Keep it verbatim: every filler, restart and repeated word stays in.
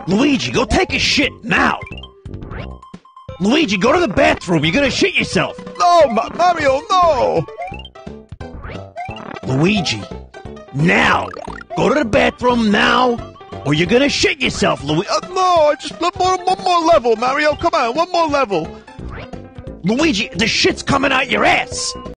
Luigi, go take a shit now! Luigi, go to the bathroom. You're gonna shit yourself. No, Ma Mario, no! Luigi, now! Go to the bathroom now, or you're gonna shit yourself, Luigi. Uh, no, I just one more, one more level, Mario. Come on, one more level. Luigi, the shit's coming out your ass.